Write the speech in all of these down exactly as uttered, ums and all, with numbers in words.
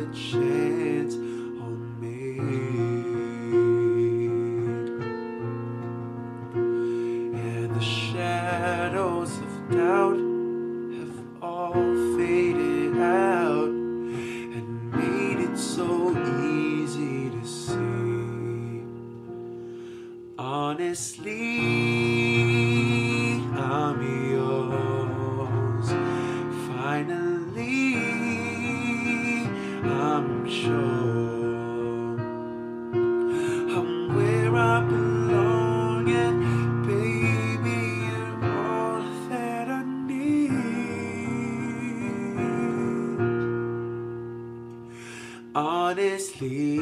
chance on me. And the shadows of doubt have all faded out and made it so easy to see. Honestly, I'm yours. Finally, I'm sure I'm where I belong, and baby, you're all that I need. Honestly,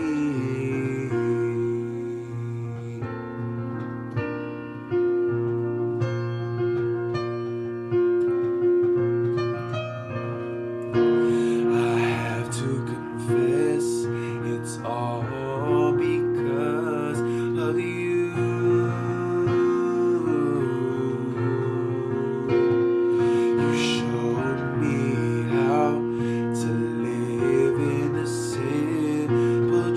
it's all because of you. You showed me how to live in the simple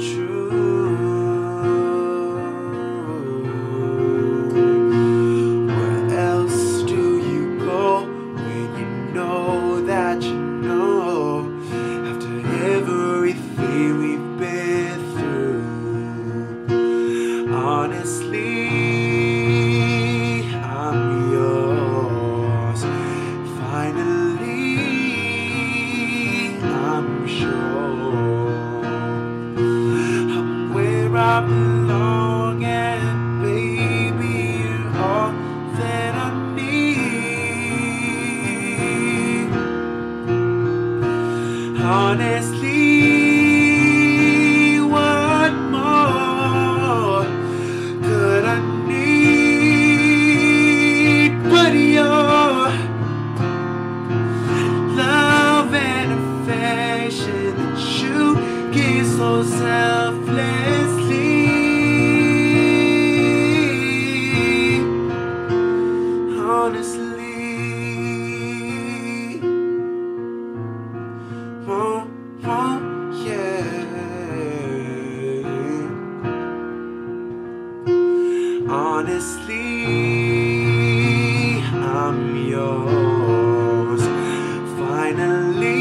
truth. Where else do you go when you know that you know? After everything we've been through, honestly, I'm yours. Finally, I'm sure I'm where I belong, and baby, you're all that I need. Honestly, what more could I need but your love and affection that you give so selflessly? Honestly, won't, won't, yeah. Honestly, I'm yours. Finally,